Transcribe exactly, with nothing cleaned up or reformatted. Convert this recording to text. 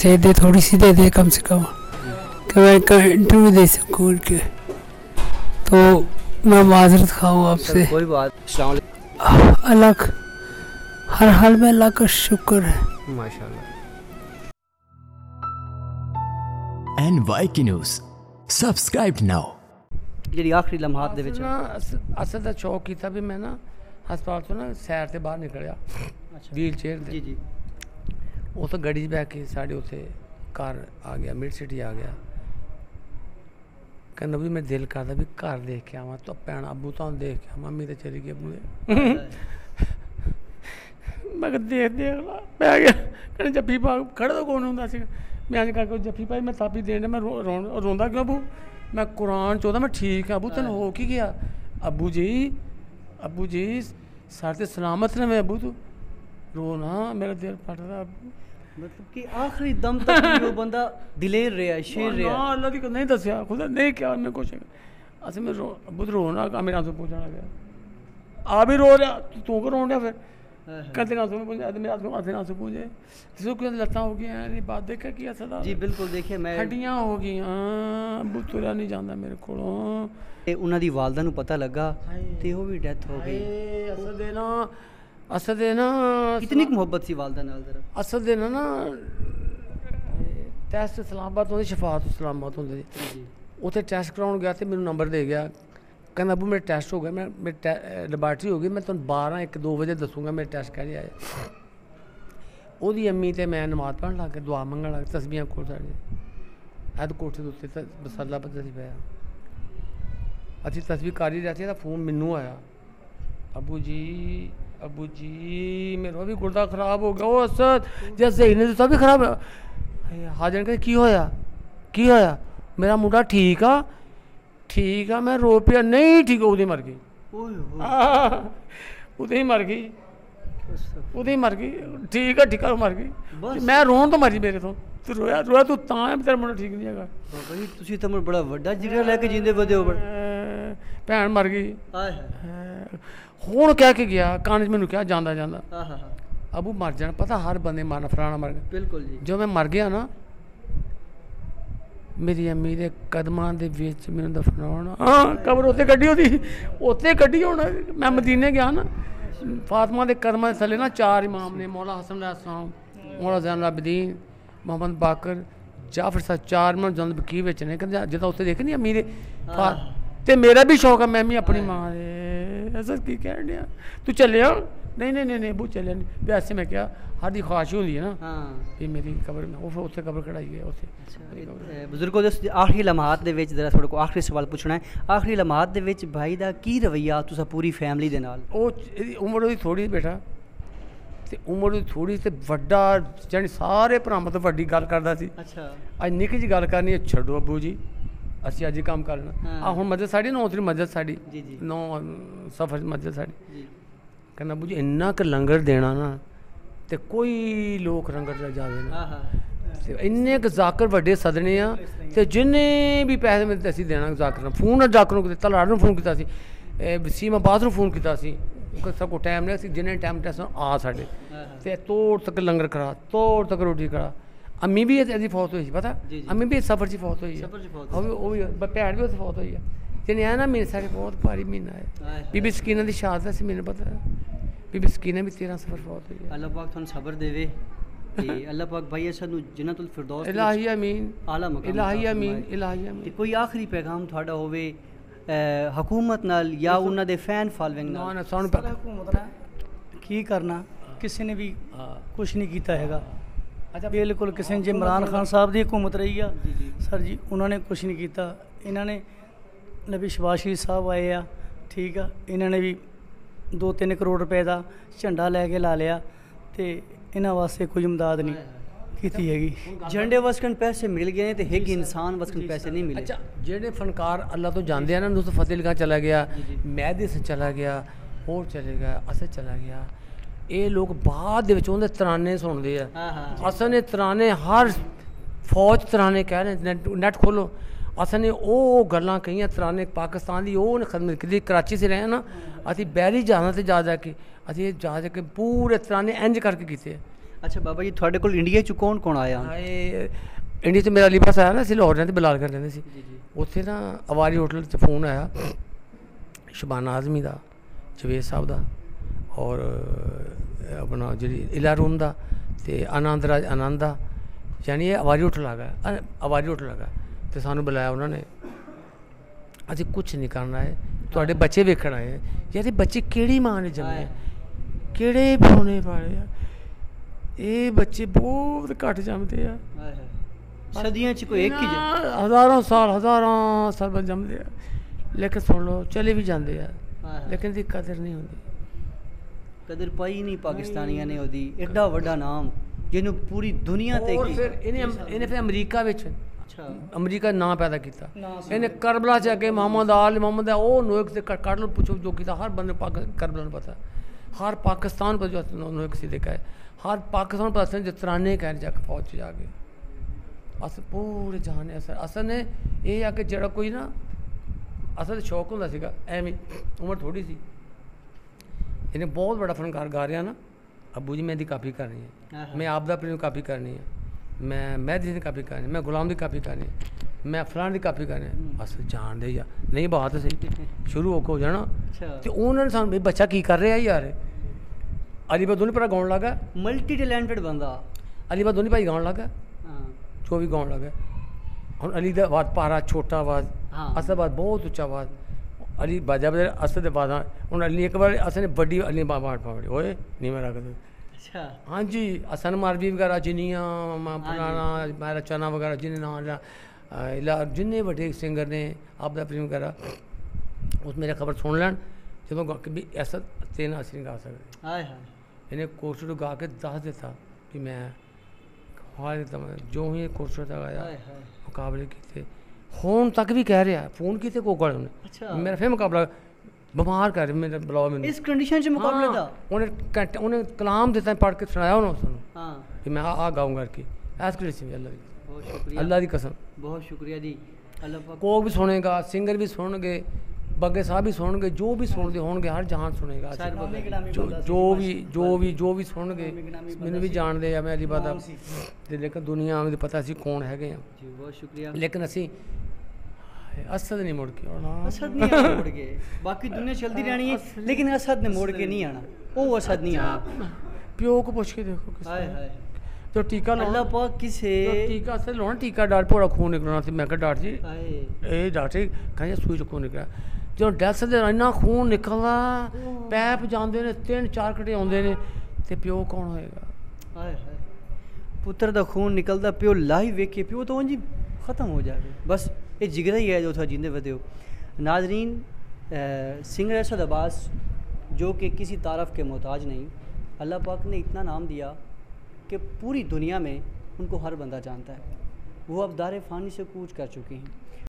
चाहिए, थोड़ी सी दे दे कम से कम, कि मैं इंटरव्यू दे सकूँ उनके। तो मैं माजरत खाऊँ आपसे। कोई बात। अल्लाह हर हाल में अल्लाह का शुक्र है माशाल्लाह। एन वाई की न्यूज़ सब्सक्राइब नाउ। जी आखिरी लम्हात दे विच ना असल दा शौक कीता भी मैं ना हस्पताल तो ना सैर ते बाहर निकलिया व्हील चेयर ते। जी जी उस गड्डी च बैठ के साढ़े उत्थे घर आ गया, मिड सिटी आ गया। कहना भी मेरा दिल करदा भी घर देख के आवां, तो भैन अबू तो देख के मम्मी तो चली गई अबू दे। मैं देख देख ला पै गया। कहने जफ्फी पा खड़ा तो कौन होंदा सी। मैं अज करके जफ्फी पाई, मैं थापी देने, मैं रो रोंदा क्यों अबू? मैं कुरान चौथा मैं ठीक है अबू, तेन हो की गया? अबू जी अबू जी सारे ते सलामत रहे अबू, तू रो ना, मेरा दिल फटदा अबू। मतलब कि आखिरी दम तक वो बंदा दिलेर रहा, शेर रहा। ना अल्लाह दी नहीं दसिया, खुदा नहीं क्या मैं कुछ अस मैं रो अबू तो रोना का मेरे आंसू पूछना गया। आ भी रो रहा, तू को रोन रहा फिर कहते ना आंसू पूछे, मेरे आंसू आंसू आंसू पूछे जिसको क्यों लत्ता हो गई हैं, बात देखा किया सदा। जी बिल्कुल देखिए मैं हड्डियां हो गई अबू, तुरा नहीं जाता मेरे कोलों। ते उन्हां दी वालदा नूं पता लगा ते वो भी डेथ हो गई। असल दे ना असल दे ना कितनी मोहब्बत सी वालदा नाल जरा। असल दे ना टेस्ट इस्लामाबाद होंदे, शफात इस्लामाबाद होंदे जी। उत्थे टेस्ट कराउण गया तो मैनू नंबर दे गया, कहना अबू मेरे टेस्ट हो गए, मैं मेरी लैबार्टरी हो गई, मैं तुम बारह एक दो बजे दसूँगा मेरे टेस्ट कह आए। ओदी अम्मी ते मैं नमाज पढ़न लग गए, दुआ मंगन लग, तस्बीहां कोल साढ़े अद कोठे दे उत्ते मसाला पता सी पाया। असीं तस्बीह कर ही रहे थे, फोन मैनू आया, अबू जी अबू जी मेरा भी गुर्दा खराब हो गया। वो असद जैसे ही ने भी खराब हाजर कहते की होया की होया? मेरा मुंडा ठीक आ ठीक आ। मैं रो पिया, नहीं ठीक उदे मर गई, उदे ही मर गई, उदे ही मर गई। ठीक है ठीक है मर गई। मैं रोन तो मरी मेरे तो तू रोया रोया तू तां है तेरा मुंडा ठीक नहीं है। बाबा जी तुसी तो बड़ा वड्डा जिगरा लेके जींदे बदे हो। भैन मर गई हुण कह के गया कान च मैनू क्या जांदा जांदा अबू मर जाना, पता हर बंदे मरना, फलाना मर गया। बिल्कुल जी। जो मैं मर गया ना मेरी अम्मी दे कदमां दे विच मैनू दफनाउणा, हाँ कबर उत्थे कड्ढी होती, उत्थे कड्ढी होना। मैं मदीने गया ना, फातिमा दे कदमां दे थल्ले ना चार इमाम ने, मौला हसन अलैहिस्सलाम, मौला ज़ैनुल आबिदीन, मोहम्मद बाकर, जाफर साहब, चार इमाम जंद बकी विच ने। कहंदे जिद्दां उत्थे देखनी अम्मी दे ते मेरा भी शौक है, मैं भी अपनी माँ दे ऐसा की कह रहा तू चले आ? नहीं नहीं नहीं नहीं बू चलिया नहीं। वैसे मैं क्या हर दी ख्वाहिश होंदी है ना भी मेरी कबर में वो उत्थे कबर कढ़ाई है उत्थे। बुजुर्गों दे आखिरी लम्हात दे विच जरा थोड़े को आखिरी सवाल पूछना है। आखिरी लम्हात दे विच भाई दा की रवैया तुसा पूरी फैमिली दे नाल? ओ उम्र ओदी थोड़ी बेटा ते उम्र ओदी थोड़ी ते वड्डा जानी सारे भरावां तो वड्डी गल करदा सी। अच्छा अज निक्की जी गल करनी है, छड्डो अब्बू जी असी अज काम करना। आ हुण मस्जिद साड़ी नौ तरीक मस्जिद साड़ी नौ सफर मस्जिद साड़ी कहना अब्बू जी इन्ना क लंगर देना ना ते कोई लोग लंगर जावे ना ते इन्ने क जाकर वड्डे सदने आ ते जिन्ने भी पैसे मिलते असी देना जाकर। फोन जाकर नूं कीता, तलाड़ नूं फोन कीता सी, सीमा बास नूं फोन कीता सी, सब को टाइम नहीं सी, जिन्ने टाइम टैस आ साढ़े ते तोड़ तक लंगर करा, तोड़ तक रोटी करा। अम्मी भी ऐसी फौत हुई पता, अम्मी भी सफर च फौत हुई है, वो भी भैन भी उत्थे फौत हुई है। जिन्हें आया ना मेरे साढ़े बहुत भारी महीना है। बीबी सकीना की शहादत से मैंने पता है, बीबी सकीना भी तेरह सफर फौत हुई है। अल्लाह पाक तुहानू सबर देवे ते अल्लाह पाक भाई सानू जन्नतुल फिरदौस इलाही आमीन आला मकाम इलाही आमीन इलाही आमीन। ते कोई आखिरी पैगाम तुहाडा होवे हुकूमत नाल या उन्हां दे फैन फॉलोइंग नाल? ना सानू हुकूमत ने की करना, किसी ने भी कुछ नहीं कीता हैगा। अच्छा बिल्कुल किसी ने, जे इमरान खान साहब की हुकूमत रही है सर जी, उन्होंने कुछ नहीं किया। इन्होंने नबी शबाज शरीफ साहब आए आ, ठीक है, इन्होंने भी दो तीन करोड़ रुपए का झंडा लैके ला लिया तो इन्होंने वास्ते कोई इमदाद नहीं की हैगी। झंडे वस्कन पैसे मिल गए तो एक इंसान वस्कन पैसे नहीं मिले। अच्छा जेडे फनकार अल्लाह तो जानते हैं ना, नुसरत फतेह अली खान चला गया, महदी से चला गया, होर चले गया, असद चला गया, ये लोग बाद उन्हें तराने सुनते हैं। असन ने तराने हर फौज तराने कह रहे नेट नेट खोलो, असन ने वो गल्लां कही तराने पाकिस्तान की वो खदमत की। कराची से रहे ना, असी बहरी जहाज़ां से जा जाके असी जा जाके पूरे तराने इंज करके किए। ਅੱਛਾ ਬਾਬਾ ਜੀ ਤੁਹਾਡੇ ਕੋਲ ਇੰਡੀਆ ਚ ਕੌਣ ਕੌਣ ਆਇਆ ਹਾਏ ਇੰਡੀਆ 'ਚ ਮੇਰਾ ਅਲੀ ਪਾਸ ਆਇਆ ਨਾ, ਅਸੀਂ ਲਾਹੌਰ ਰਹਿੰਦੇ ਬਲਾਲ ਕਰ ਰਹਿੰਦੇ ਸੀ। ਜੀ ਜੀ ਉੱਥੇ ਨਾ ਅਵਾਰੀ ਹੋਟਲ 'ਚ ਫੋਨ ਆਇਆ ਸ਼ਬਾਨਾ ਆਜ਼ਮੀ ਦਾ, ਜਵੇਦ ਸਾਹਿਬ ਦਾ, ਔਰ ਆਪਣਾ ਜਿਹੜੀ ਇਲਾ ਰੂਮ ਦਾ, ਅਤੇ ਆਨੰਦ ਰਾਜ ਆਨੰਦ ਦਾ, ਯਾਨੀ ਇਹ ਅਵਾਰੀ ਹੋਟਲ ਆ ਗਿਆ, ਅ- ਅਵਾਰੀ ਹੋਟਲ ਆ ਗਿਆ, ਅਤੇ ਸਾਨੂੰ ਬੁਲਾਇਆ ਉਹਨਾਂ ਨੇ। ਅਸੀਂ ਕੁਛ ਨਹੀਂ ਕਰਨਾ ਹੈ, ਤੁਹਾਡੇ ਬੱਚੇ ਵੇਖਣ ਆਏ ਹੈ। ਯਾਰ ਇਹ ਬੱਚੇ ਕਿਹੜੀ ਮਾਂ ਨੇ ਜੰਮੇ ਆ, ਕਿਹੜੇ ਪਿਓ ਨੇ ਪਾਲੇ ਆ, ਇਹ ਬੱਚੇ ਬਹੁਤ ਘੱਟ ਜੰਮਦੇ ਆ। ਹਾਏ ਹਾਏ ਸਦੀਆਂ ਚ ਕੋਈ ਇੱਕ ਹੀ ਜਨ- ਨਾ, ਹਜ਼ਾਰਾਂ ਸਾਲ ਹਜ਼ਾਰਾਂ ਸਾਲ ਬਾਅਦ ਜੰਮਦੇ ਆ, ਲੇਕਿਨ ਸੁਣ ਲਓ ਚਲੇ ਵੀ ਜਾਂਦੇ ਆ, ਹਾਏ ਹਾਏ। ਲੇਕਿਨ ਇਹਦੀ ਕਦਰ ਨਹੀਂ ਹੁੰਦੀ। ਕਦਰ ਪਾਈ ਨਹੀਂ ਪਾਕਿਸਤਾਨੀਆਂ ਨੇ ਉਹਦੀ, ਐਡਾ ਵੱਡਾ ਨਾਮ ਜਿਹਨੂੰ ਪੂਰੀ ਦੁਨੀਆ ਤੇ ਔਰ ਕੀ- ਫਿਰ ਇਹਨੇ ਇਹਨੇ ਫਿਰ ਅਮਰੀਕਾ ਵਿੱਚ ਅੱਛਾ ਅਮਰੀਕਾ ਨਾਂ ਪੈਦਾ ਕੀਤਾ। ਨਾਂ ਸੀ। ਇਹਨੇ ਕਰਬਲਾ ਚ ਆ ਕੇ ਮੁਹੰਮਦ ਆਲ ਮੁਹੰਮਦ ਆ ਉਹ ਨੋਇਕ से ਕੱਢ ਲਓ, ਪੁੱਛੋ ਜੋ ਕੀਤਾ, ਹਰ ਬੰਦੇ ਪਾਕ ਕਰਬਲਾ ਨੂੰ ਪਤਾ, ਹਰ ਪਾਕਿस्तान पर जो नोयक से देखा है, हर पाकिस्तान पर असर जतराने कह जाके फौज च जाके अस पूरे जहान असर असल ने ये आ कि जरा कोई ना असल शौक होंदा सीगा एवें उम्र थोड़ी सी इन्हें बहुत बड़ा फनकार गा रहा ना, अबू जी मैं दी कापी करनी है, मैं आप दा प्रेम कापी करनी है, मैं महदी दी कापी करनी है, मैं गुलाम दी कापी करनी है, मैं फलान दी कापी करनी है। अस जान दे यार नहीं बात सही शुरू हो हो जाना। अच्छा ਤੇ ਉਹਨਾਂ ਨੇ ਸਾਨੂੰ ਵੀ ਬੱਚਾ ਕੀ ਕਰ ਰਿਹਾ ਯਾਰ, ਅਲੀ ਬਦੋਨੀ ਪਰ ਗਾਉਣ ਲੱਗਾ, ਮਲਟੀ ਟੈਲੈਂਟਡ ਬੰਦਾ। ਅਲੀ ਬਦੋਨੀ ਭਾਈ ਗਾਉਣ ਲੱਗਾ, ਹਾਂ ਜੋ ਵੀ ਗਾਉਣ ਲੱਗਾ। ਹੁਣ ਅਲੀ ਦਾ ਆਵਾਜ਼ ਭਾਰਾ ਛੋਟਾ ਆਵਾਜ਼, ਹਾਂ। ਅਸਦ ਆਵਾਜ਼ ਬਹੁਤ ਉੱਚਾ ਆਵਾਜ਼, ਅਲੀ ਬਾਜਾ ਬਜਾ ਅਸਦ ਦੇ ਬਾਜ਼ਾਂ। ਹੁਣ ਅਲੀ ਇੱਕ ਵਾਰ ਅਸਦ ਨੇ ਵੱਡੀ ਅਲੀ ਬਾਬਾ ਪਾੜੀ ਓਏ ਨਹੀਂ ਮੈਂ ਰੱਖਦਾ। ਅੱਛਾ ਹਾਂਜੀ ਅਸਨ ਮਾਰਵੀ ਵਗੈਰਾ ਜਿੰਨੀਆਂ ਮੈਂ ਪੁਰਾਣਾ ਮੇਰਾ ਚਨਾ ਵਗੈਰਾ ਜਿੰਨੇ ਨਾਂ ਲਿਆ ਇਲਾ ਜਿੰਨੇ ਵੱਡੇ ਸਿੰਗਰ ਨੇ ਆਪ ਦਾ ਪ੍ਰੇਮ ਵਗੈਰਾ ਉਸ ਮੇਰੇ ਖਬਰ ਸੁਣ ਲੈਣ ਜਦੋਂ ਗਾ ਕੇ ਵੀ ਐਸਾ ਤੇ ਨਾ ਅਸੀਂ ਨਹੀਂ ਗਾ ਸਕਦੇ। ਹਾਏ ਹਾਏ ਇਹਨੇ ਕੋਰਸ ਗਾ ਕੇ ਦੱਸ ਦਿੱਤਾ ਕਿ ਮੈਂ ਹਾਲ ਤਮ ਜੋ ਹੀ ਕੋਰਸ ਦਾ ਗਾਇਆ ਹਾਏ ਹਾਏ ਮੁਕਾਬਲੇ ਕੀਤੇ, ਹੁਣ ਤੱਕ ਵੀ ਕਹਿ ਰਿਹਾ ਫੋਨ ਕੀਤੇ ਕੋ ਕੋਲ ਉਹਨੇ ਅੱਛਾ ਮੇਰਾ ਫਿਰ ਮੁਕਾਬਲਾ ਬਿਮਾਰ ਕਰ ਮੇਰਾ ਬੁਲਾਓ ਮੈਨੂੰ ਇਸ ਕੰਡੀਸ਼ਨ ਚ ਮੁਕਾਬਲੇ ਦਾ। ਉਹਨੇ ਘੰਟੇ ਉਹਨੇ ਕਲਾਮ ਦਿੱਤਾ ਪੜ੍ਹ ਕੇ ਸੁਣਾਇਆ ਉਹਨੂੰ ਸਾਨੂੰ ਹਾਂ कि मैं आ गाऊँ करके ऐस कर अल्लाह की ਬਹੁਤ ਸ਼ੁਕਰੀਆ अल्लाह की कसम। ਬਹੁਤ ਸ਼ੁਕਰੀਆ ਜੀ। ਅੱਲਾਹ ਪਾਕ कोक भी सुनेगा, सिंगर भी सुनगे, बग्गे साहब भी सुनगे, जो भी सुनते होंगे हर जहान सुनेगा। सारे नामी गिनामी जो बंदा सी, जो भी जो भी जो भी सुनगे नामी गिनामी मैंने बंदा भी सी, जानते हैं, मैं अली बादा नाम सी। ते लेकिन दुनिया में पता सी कौन है हैं, ਜੀ ਬਹੁਤ ਸ਼ੁਕਰੀਆ। लेकिन असी असद नहीं मुड़ के आना। ਅਸਦ ਨਹੀਂ ਆਣਾ ਮੁੜ ਕੇ, ਬਾਕੀ ਦੁਨੀਆ ਚਲਦੀ ਰਹਿਣੀ ਹੈ, ਲੇਕਿਨ ਅਸਦ ਨੇ ਮੁੜ ਕੇ ਨਹੀਂ ਆਣਾ, ਉਹ ਅਸਦ ਨਹੀਂ ਆਣਾ। प्यो को पूछ के देखो किस ਹਾਏ ਹਾਏ जो टीका ਅੱਲਾਹ लाना ਪਾਕ ਕਿਸੇ जो टीका से लाना टीका डाल पूरा खून निकलना थी, मैं कहा डाट जी ਹਾਏ ਇਹ ਡਾਕਟਰ ਕਹਿੰਦੇ ਸੂਈ ਚੋਂ ਖੂਨ ਨਿਕਲਿਆ, ਜਦੋਂ ਡੈਥ ਦੇ ਇੰਨਾ ਖੂਨ ਨਿਕਲਦਾ ਪੈਪ ਜਾਂਦੇ ਨੇ, ਤਿੰਨ ਚਾਰ ਘੰਟੇ ਆਉਂਦੇ ਨੇ, ਤੇ ਪਿਓ ਕੌਣ ਹੋਏਗਾ। ਹਾਏ ਹਾਏ ਪੁੱਤਰ ਦਾ ਖੂਨ ਨਿਕਲਦਾ, ਪਿਓ ਲਾਈਵ ਵੇਖੇ ਪਿਓ ਤਾਂ ਉਂਝ ਹੀ ਖਤਮ ਹੋ ਜਾਵੇ। ਬਸ ਇਹ ਜਿਗਰਾ ਹੀ ਹੈ ਜੋ ਉੱਥੇ ਜਿੰਦੇ ਵਧੇ ਹੋ। नाजरीन सिंगर असद अब्बास जो कि किसी तारफ़ के मोहताज नहीं, अल्लाह पाक ने इतना नाम दिया कि पूरी दुनिया में उनको हर बंदा जानता है। वो अब दार फ़ानी से कूच कर चुके हैं।